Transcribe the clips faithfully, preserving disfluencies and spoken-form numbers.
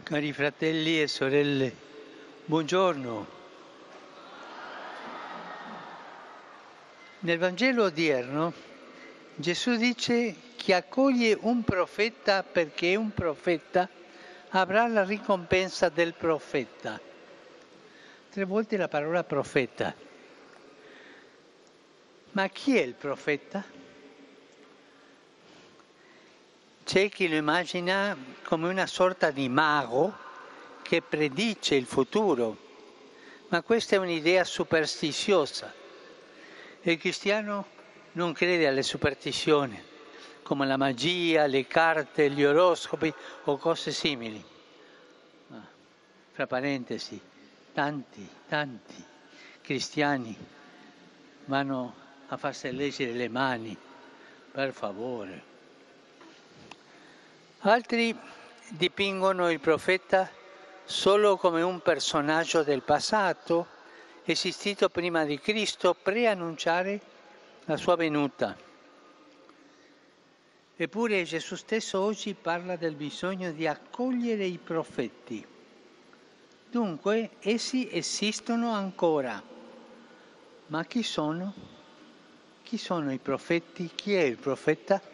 Cari fratelli e sorelle, buongiorno. Nel Vangelo odierno Gesù dice: chi accoglie un profeta perché è un profeta avrà la ricompensa del profeta. Tre volte la parola profeta. Ma chi è il profeta? C'è chi lo immagina come una sorta di mago che predice il futuro, ma questa è un'idea superstiziosa. Il cristiano non crede alle superstizioni, come la magia, le carte, gli oroscopi o cose simili. Ma, fra parentesi, tanti, tanti cristiani vanno a farsi leggere le mani, per favore. Altri dipingono il profeta solo come un personaggio del passato, esistito prima di Cristo, preannunciare la sua venuta. Eppure Gesù stesso oggi parla del bisogno di accogliere i profeti. Dunque, essi esistono ancora. Ma chi sono? Chi sono i profeti? Chi è il profeta?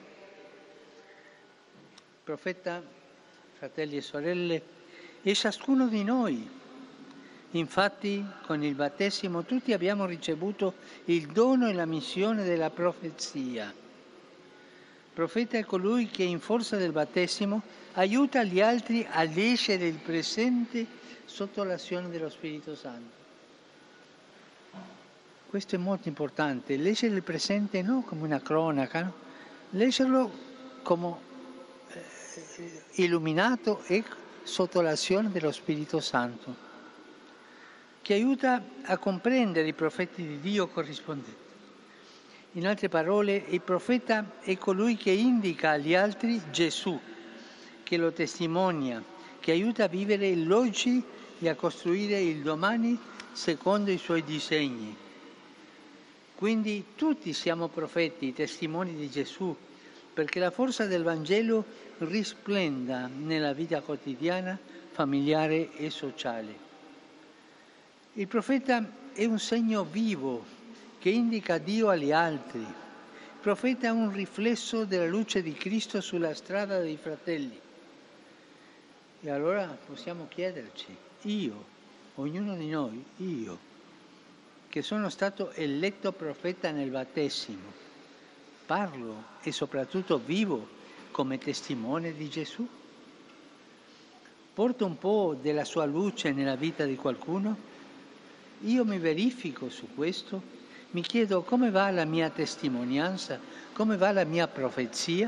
Il profeta, fratelli e sorelle, è ciascuno di noi. Infatti, con il battesimo tutti abbiamo ricevuto il dono e la missione della profezia. Il profeta è colui che in forza del battesimo aiuta gli altri a leggere il presente sotto l'azione dello Spirito Santo. Questo è molto importante, leggere il presente non come una cronaca, no? Leggerlo come illuminato e sotto l'azione dello Spirito Santo, che aiuta a comprendere i profeti di Dio corrispondenti. In altre parole, il profeta è colui che indica agli altri Gesù, che lo testimonia, che aiuta a vivere l'oggi e a costruire il domani secondo i suoi disegni. Quindi tutti siamo profeti, testimoni di Gesù, perché la forza del Vangelo risplenda nella vita quotidiana, familiare e sociale. Il profeta è un segno vivo che indica Dio agli altri. Il profeta è un riflesso della luce di Cristo sulla strada dei fratelli. E allora possiamo chiederci, io, ognuno di noi, io, che sono stato eletto profeta nel battesimo, parlo e soprattutto vivo come testimone di Gesù? Porto un po' della sua luce nella vita di qualcuno? Io mi verifico su questo, mi chiedo come va la mia testimonianza, come va la mia profezia.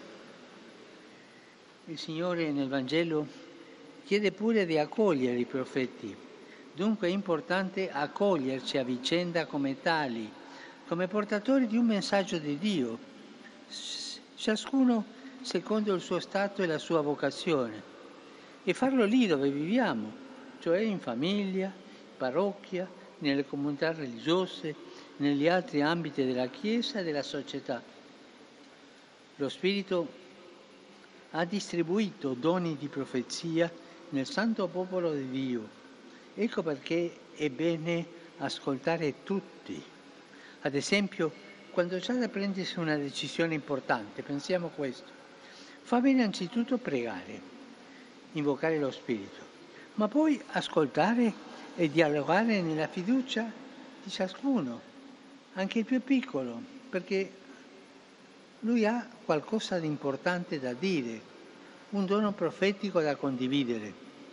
Il Signore nel Vangelo chiede pure di accogliere i profeti, dunque è importante accoglierci a vicenda come tali, come portatori di un messaggio di Dio, ciascuno secondo il suo stato e la sua vocazione, e farlo lì dove viviamo, cioè in famiglia, parrocchia, nelle comunità religiose, negli altri ambiti della Chiesa e della società. Lo Spirito ha distribuito doni di profezia nel santo popolo di Dio. Ecco perché è bene ascoltare tutti. Ad esempio, quando c'è da prendersi una decisione importante, pensiamo a questo, fa bene anzitutto pregare, invocare lo Spirito, ma poi ascoltare e dialogare nella fiducia di ciascuno, anche il più piccolo, perché lui ha qualcosa di importante da dire, un dono profetico da condividere.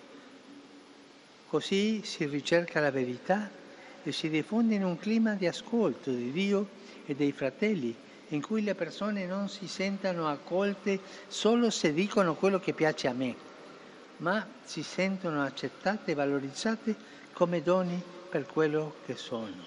Così si ricerca la verità e si diffonde in un clima di ascolto di Dio e dei fratelli, in cui le persone non si sentano accolte solo se dicono quello che piace a me, ma si sentono accettate e valorizzate come doni per quello che sono.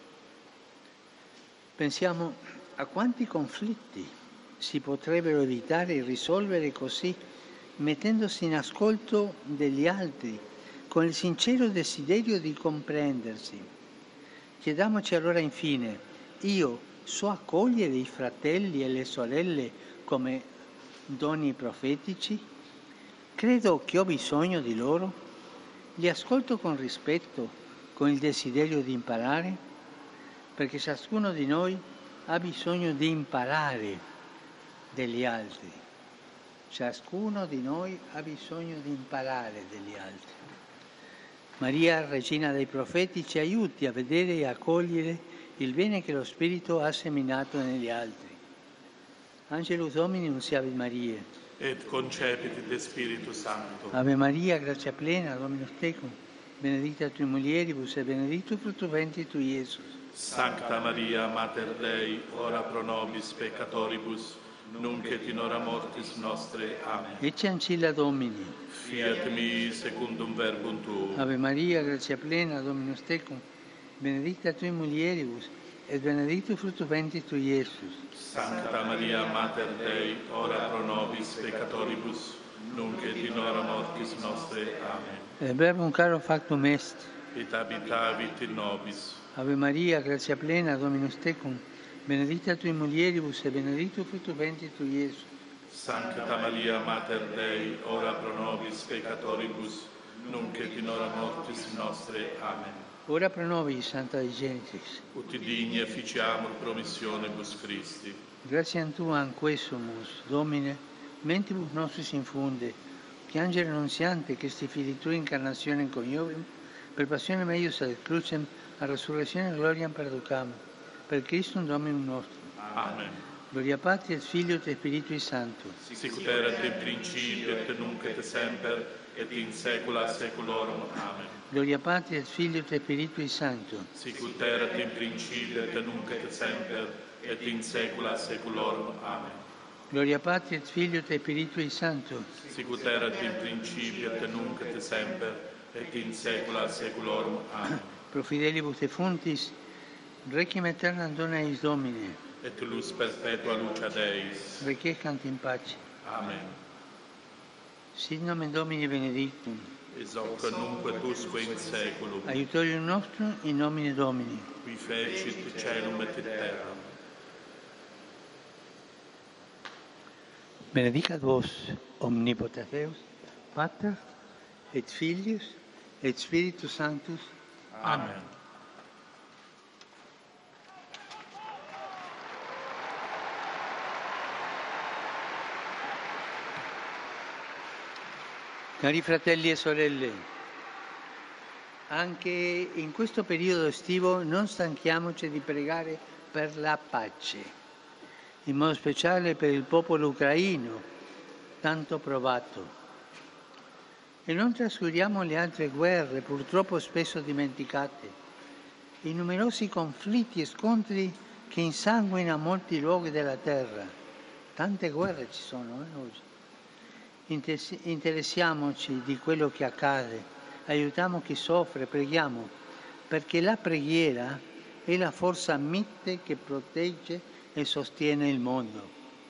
Pensiamo a quanti conflitti si potrebbero evitare e risolvere così, mettendosi in ascolto degli altri, con il sincero desiderio di comprendersi. Chiediamoci allora infine, io so accogliere i fratelli e le sorelle come doni profetici? credo che ho bisogno di loro, li ascolto con rispetto, con il desiderio di imparare, perché ciascuno di noi ha bisogno di imparare degli altri. Ciascuno di noi ha bisogno di imparare degli altri. Maria, Regina dei Profeti, ci aiuti a vedere e a cogliere il bene che lo Spirito ha seminato negli altri. Angelus Domini, nunciavit Mariae. Et concepit de Spiritu Sancto. Ave Maria, grazia plena, Dominus tecum, benedicta tui mulieribus e benedictus fructus ventris tui, Iesus. Sancta Maria, Mater Dei, ora pro nobis peccatoribus, nunc et in hora mortis nostre. Amen. Ecce ancilla Domini. Fiat mi secundum verbum tuum. Ave Maria, grazia plena, Dominus tecum, benedicta tui mulieribus, et benedictus fructus ventris tui, Iesus. Sancta Maria, Mater Dei, ora pro nobis peccatoribus, nunc et in hora mortis nostre. Amen. Et verbum caro factum est. Et habitavit in nobis. Ave Maria, grazia plena, Dominus tecum, benedicta tui mulieribus, et benedictus fructus ventris tui, Iesus. Sancta Maria, Mater Dei, ora pro nobis peccatoribus, nunc et in hora mortis nostre. Amen. Ora pro nobis, Santa Dei Genitrix. Ut digni efficiamur promissionibus Christi. Gratiam Tuam quesumus, Domine, mentibus nostris infunde, che angelo annunziante, che sti fili Tui incarnazione coniovim, per passione meius ad crucem, a resurrezione e gloriam perducam, per Christum Dominum nostrum. Amen. Gloria Patri et Filio et Spiritui Sancto. Sicut erat in principio et nunc et semper et in saecula saeculorum. Amen. Gloria Patri et Filio et Spiritui Sancto. Sicut erat in principio et nunc et semper et in saecula saeculorum. Amen. Gloria Patri et Filio et Spiritui Sancto. Sicut erat in principio et nunc et semper et in saecula saeculorum. Amen. Pro fidelibus defuntis, requiem aeternam dona eis Domine. Et lux perpetua luceat eis. Requiescant in pace. Amen. Sit nomen Domini benedictum. Ex hoc nunc et usque in saeculum. Aiutorium nostrum in nomine Domini. Qui fecit caelum et terram. Benedicat vos omnipotens Deus, Pater et Filius et Spiritus Sanctus. Amen. Cari fratelli e sorelle, anche in questo periodo estivo non stanchiamoci di pregare per la pace, in modo speciale per il popolo ucraino, tanto provato. E non trascuriamo le altre guerre, purtroppo spesso dimenticate, i numerosi conflitti e scontri che insanguinano molti luoghi della terra. Tante guerre ci sono eh, oggi. Interessiamoci di quello che accade, aiutiamo chi soffre, preghiamo, perché la preghiera è la forza mite che protegge e sostiene il mondo.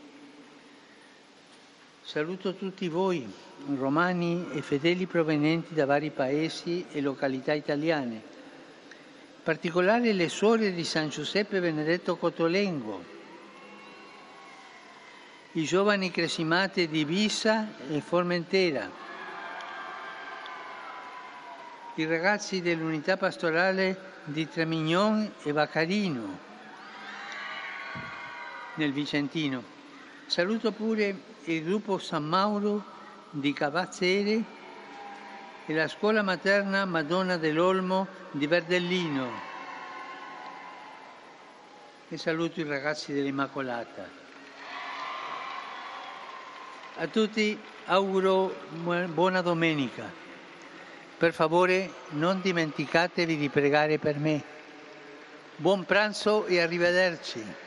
Saluto tutti voi, romani e fedeli provenienti da vari paesi e località italiane, in particolare le suore di San Giuseppe Benedetto Cotolengo, i giovani cresimati di Ibiza e Formentera, i ragazzi dell'unità pastorale di Tremignon e Vaccarino, nel Vicentino. Saluto pure il gruppo San Mauro di Cavazzere e la scuola materna Madonna dell'Olmo di Verdellino. E saluto i ragazzi dell'Immacolata. A tutti auguro buona domenica. Per favore non dimenticatevi di pregare per me. Buon pranzo e arrivederci.